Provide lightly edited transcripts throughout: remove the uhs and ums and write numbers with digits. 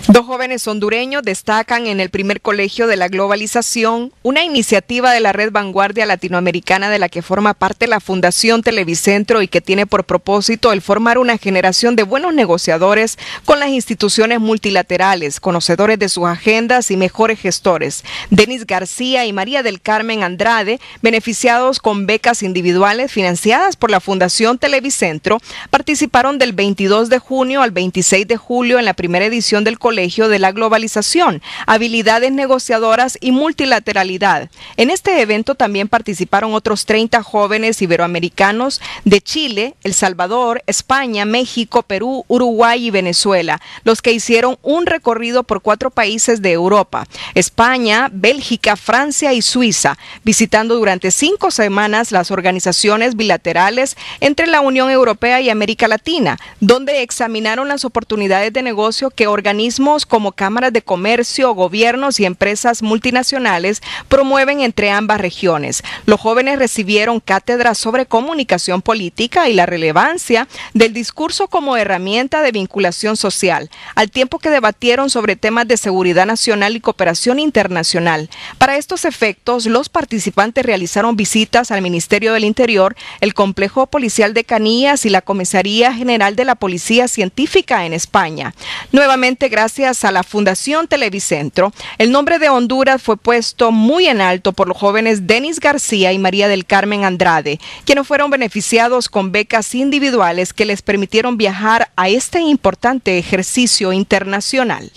Dos jóvenes hondureños destacan en el primer colegio de la globalización, una iniciativa de la Red Vanguardia Latinoamericana de la que forma parte la Fundación Televicentro y que tiene por propósito el formar una generación de buenos negociadores con las instituciones multilaterales, conocedores de sus agendas y mejores gestores. Denis García y María del Carmen Andrade, beneficiados con becas individuales financiadas por la Fundación Televicentro, participaron del 22 de junio al 26 de julio en la primera edición del Colegio de la Globalización, Habilidades Negociadoras y Multilateralidad. En este evento también participaron otros 30 jóvenes iberoamericanos de Chile, El Salvador, España, México, Perú, Uruguay y Venezuela, los que hicieron un recorrido por 4 países de Europa, España, Bélgica, Francia y Suiza, visitando durante 5 semanas las organizaciones bilaterales entre la Unión Europea y América Latina, donde examinaron las oportunidades de negocio que organismos como cámaras de comercio, gobiernos y empresas multinacionales promueven entre ambas regiones. Los jóvenes recibieron cátedras sobre comunicación política y la relevancia del discurso como herramienta de vinculación social, al tiempo que debatieron sobre temas de seguridad nacional y cooperación internacional. Para estos efectos, los participantes realizaron visitas al Ministerio del Interior, el Complejo Policial de Canillas y la Comisaría General de la Policía Científica en España. Nuevamente, gracias a la Fundación Televicentro, el nombre de Honduras fue puesto muy en alto por los jóvenes Denis García y María del Carmen Andrade, quienes fueron beneficiados con becas individuales que les permitieron viajar a este importante ejercicio internacional.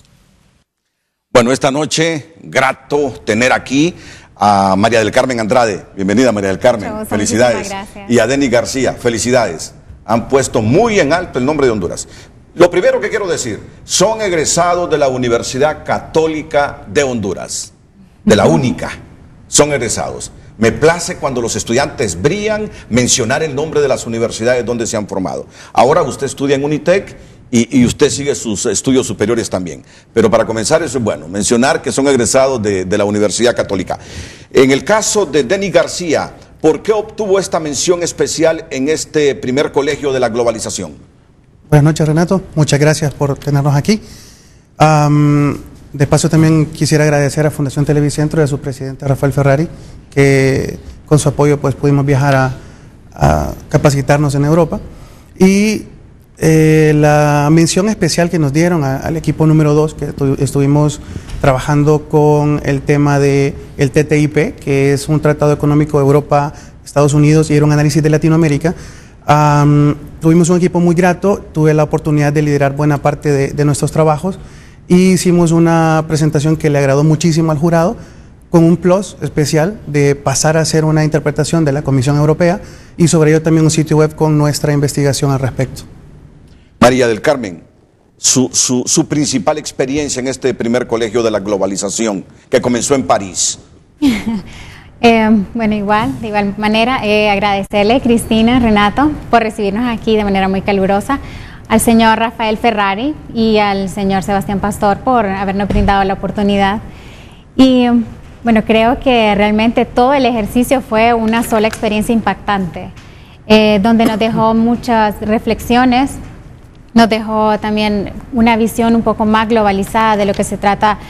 Bueno, esta noche, grato tener aquí a María del Carmen Andrade. Bienvenida, María del Carmen. Muchas felicidades. Gracias. Y a Denis García, felicidades. Han puesto muy en alto el nombre de Honduras. Lo primero que quiero decir, son egresados de la Universidad Católica de Honduras, de la única, son egresados. Me place cuando los estudiantes brillan mencionar el nombre de las universidades donde se han formado. Ahora usted estudia en Unitec y usted sigue sus estudios superiores también. Pero para comenzar eso es bueno, mencionar que son egresados de la Universidad Católica. En el caso de Denis García, ¿por qué obtuvo esta mención especial en este primer colegio de la globalización? Buenas noches, Renato. Muchas gracias por tenernos aquí. De paso, también quisiera agradecer a Fundación Televicentro y a su presidente Rafael Ferrari, que con su apoyo pues pudimos viajar a capacitarnos en Europa. Y la mención especial que nos dieron al equipo número 2, que estuvimos trabajando con el tema del TTIP, que es un tratado económico de Europa, Estados Unidos, y era un análisis de Latinoamérica. Tuvimos un equipo muy grato, tuve la oportunidad de liderar buena parte de nuestros trabajos y hicimos una presentación que le agradó muchísimo al jurado, con un plus especial de pasar a hacer una interpretación de la Comisión Europea y sobre ello también un sitio web con nuestra investigación al respecto. María del Carmen, su principal experiencia en este primer colegio de la globalización que comenzó en París. Bueno, de igual manera, agradecerle, Cristina, Renato, por recibirnos aquí de manera muy calurosa, al señor Rafael Ferrari y al señor Sebastián Pastor por habernos brindado la oportunidad. Y bueno, creo que realmente todo el ejercicio fue una sola experiencia impactante, donde nos dejó muchas reflexiones, nos dejó también una visión un poco más globalizada de lo que se trata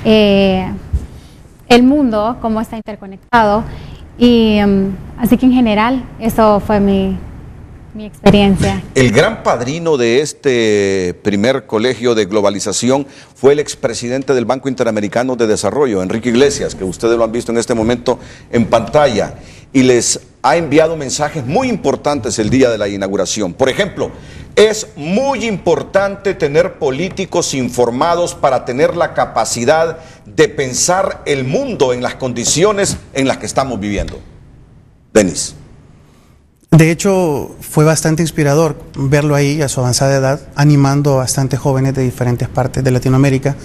el mundo, cómo está interconectado, y así que en general eso fue mi experiencia. El gran padrino de este primer colegio de globalización fue el expresidente del Banco Interamericano de Desarrollo, Enrique Iglesias, que ustedes lo han visto en este momento en pantalla, y les ha enviado mensajes muy importantes el día de la inauguración. Por ejemplo, es muy importante tener políticos informados para tener la capacidad de pensar el mundo en las condiciones en las que estamos viviendo. Denis. De hecho, fue bastante inspirador verlo ahí a su avanzada edad, animando a bastantes jóvenes de diferentes partes de Latinoamérica.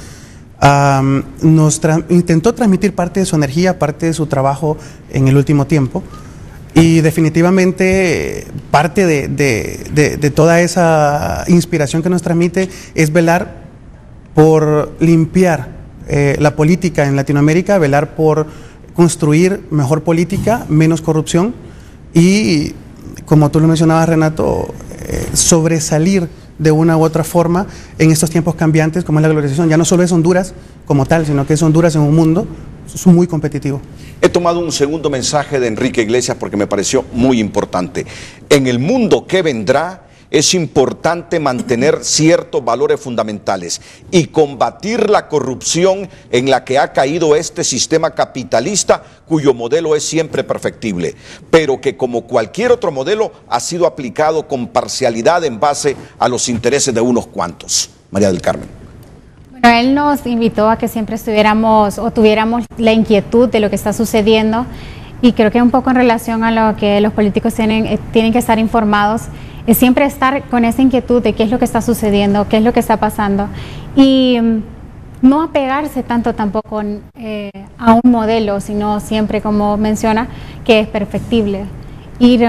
Intentó transmitir parte de su energía, parte de su trabajo en el último tiempo. Y definitivamente parte de toda esa inspiración que nos transmite es velar por limpiar la política en Latinoamérica, velar por construir mejor política, menos corrupción y, como tú lo mencionabas, Renato, sobresalir de una u otra forma en estos tiempos cambiantes como es la globalización. Ya no solo es Honduras como tal, sino que es Honduras en un mundo muy competitivo. He tomado un segundo mensaje de Enrique Iglesias porque me pareció muy importante. En el mundo que vendrá es importante mantener ciertos valores fundamentales y combatir la corrupción en la que ha caído este sistema capitalista, cuyo modelo es siempre perfectible, pero que como cualquier otro modelo ha sido aplicado con parcialidad en base a los intereses de unos cuantos. María del Carmen. Bueno, él nos invitó a que siempre estuviéramos o tuviéramos la inquietud de lo que está sucediendo, y creo que un poco en relación a lo que los políticos tienen que estar informados, es siempre estar con esa inquietud de qué es lo que está sucediendo, qué es lo que está pasando, y no apegarse tanto tampoco a un modelo, sino siempre, como menciona, que es perfectible, ir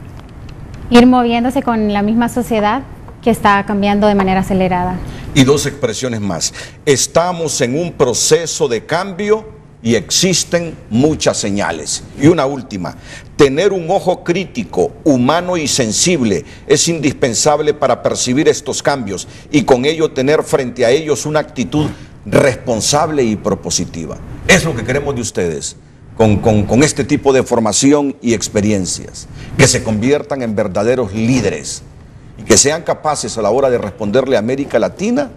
moviéndose con la misma sociedad que está cambiando de manera acelerada. Y dos expresiones más. Estamos en un proceso de cambio y existen muchas señales. Y una última, tener un ojo crítico, humano y sensible es indispensable para percibir estos cambios y con ello tener frente a ellos una actitud responsable y propositiva. Es lo que queremos de ustedes, con este tipo de formación y experiencias, que se conviertan en verdaderos líderes y que sean capaces a la hora de responderle a América Latina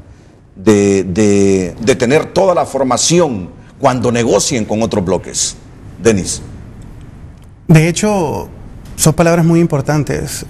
de tener toda la formación cuando negocien con otros bloques. Denis. De hecho, son palabras muy importantes.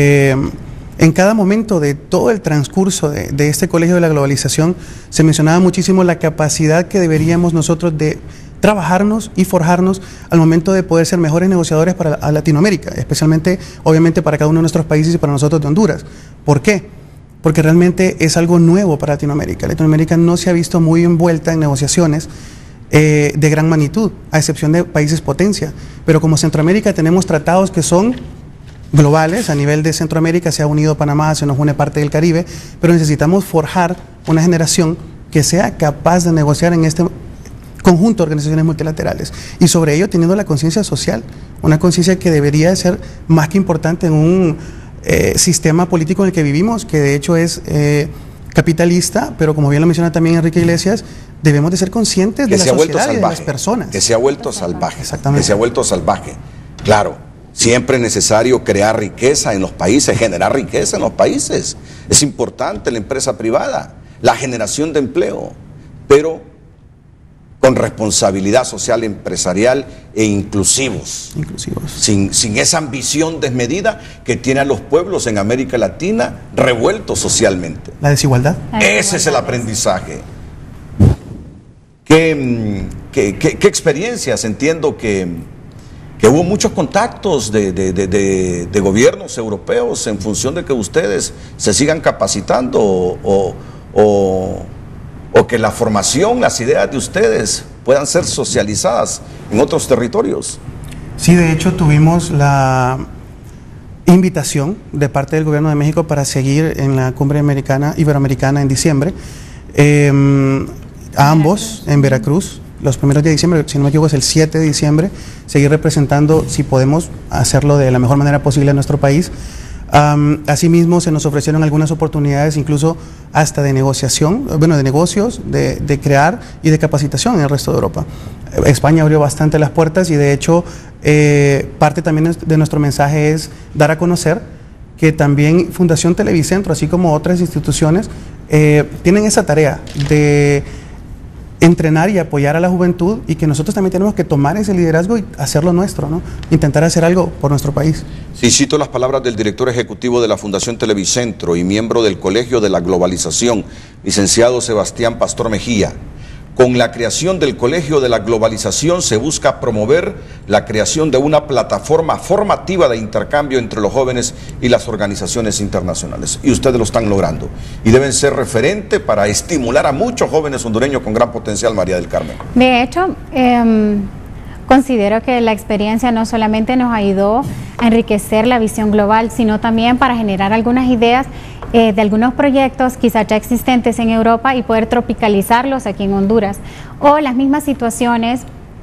En cada momento de todo el transcurso de este Colegio de la Globalización se mencionaba muchísimo la capacidad que deberíamos nosotros de trabajarnos y forjarnos al momento de poder ser mejores negociadores para Latinoamérica, especialmente, obviamente, para cada uno de nuestros países y para nosotros de Honduras. ¿Por qué? Porque realmente es algo nuevo para Latinoamérica. Latinoamérica no se ha visto muy envuelta en negociaciones de gran magnitud, a excepción de países potencia. Pero como Centroamérica tenemos tratados que son globales. A nivel de Centroamérica se ha unido Panamá, se nos une parte del Caribe, pero necesitamos forjar una generación que sea capaz de negociar en este conjunto de organizaciones multilaterales, y sobre ello teniendo la conciencia social, una conciencia que debería ser más que importante en un sistema político en el que vivimos, que de hecho es capitalista, pero como bien lo menciona también Enrique Iglesias, debemos de ser conscientes de la sociedad y de las personas. Que se ha vuelto salvaje. Exactamente. Que se ha vuelto salvaje. Claro, siempre es necesario crear riqueza en los países, generar riqueza en los países. Es importante la empresa privada, la generación de empleo, pero con responsabilidad social, empresarial e inclusivos. Sin esa ambición desmedida que tienen los pueblos en América Latina revueltos socialmente. La desigualdad. Ese es el aprendizaje. ¿Qué experiencias? Entiendo que hubo muchos contactos de gobiernos europeos en función de que ustedes se sigan capacitando o que la formación, las ideas de ustedes puedan ser socializadas en otros territorios. Sí, de hecho tuvimos la invitación de parte del Gobierno de México para seguir en la Cumbre Iberoamericana en diciembre, a ambos en Veracruz, los primeros días de diciembre, si no me equivoco es el 7 de diciembre, seguir representando, si podemos hacerlo de la mejor manera posible a nuestro país. Asimismo se nos ofrecieron algunas oportunidades incluso hasta de negociación, bueno, de negocios, de crear y de capacitación en el resto de Europa. España abrió bastante las puertas y de hecho parte también de nuestro mensaje es dar a conocer que también Fundación Televicentro, así como otras instituciones, tienen esa tarea de entrenar y apoyar a la juventud, y que nosotros también tenemos que tomar ese liderazgo y hacerlo nuestro, ¿no? Intentar hacer algo por nuestro país. Sí, cito las palabras del director ejecutivo de la Fundación Televicentro y miembro del Colegio de la Globalización, licenciado Sebastián Pastor Mejía. Con la creación del Colegio de la Globalización se busca promover la creación de una plataforma formativa de intercambio entre los jóvenes y las organizaciones internacionales. Y ustedes lo están logrando. Y deben ser referente para estimular a muchos jóvenes hondureños con gran potencial, María del Carmen. De hecho, considero que la experiencia no solamente nos ayudó a enriquecer la visión global, sino también para generar algunas ideas de algunos proyectos quizás ya existentes en Europa y poder tropicalizarlos aquí en Honduras, o las mismas situaciones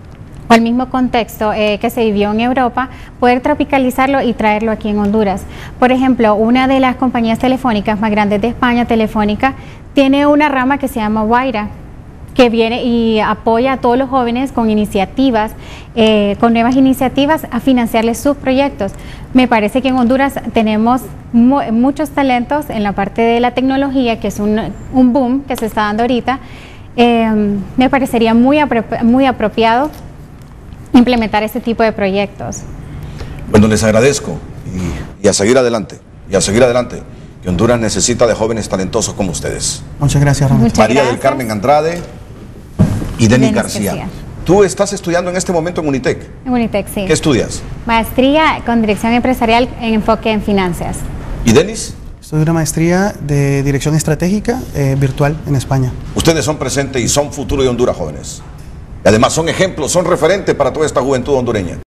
o al mismo contexto que se vivió en Europa, poder tropicalizarlo y traerlo aquí en Honduras. Por ejemplo, una de las compañías telefónicas más grandes de España, Telefónica, tiene una rama que se llama Guaira, que viene y apoya a todos los jóvenes con iniciativas, con nuevas iniciativas a financiarles sus proyectos. Me parece que en Honduras tenemos muchos talentos en la parte de la tecnología, que es un boom que se está dando ahorita. Me parecería muy apropiado implementar este tipo de proyectos. Bueno, les agradezco y a seguir adelante, que Honduras necesita de jóvenes talentosos como ustedes. Muchas gracias, Renato. María del Carmen Andrade y Denis García. Tú estás estudiando en este momento en Unitec. En Unitec, sí. ¿Qué estudias? Maestría con dirección empresarial en enfoque en finanzas. ¿Y Denis? Estudio una maestría de dirección estratégica virtual en España. Ustedes son presentes y son futuro de Honduras, jóvenes. Y además son ejemplos, son referentes para toda esta juventud hondureña.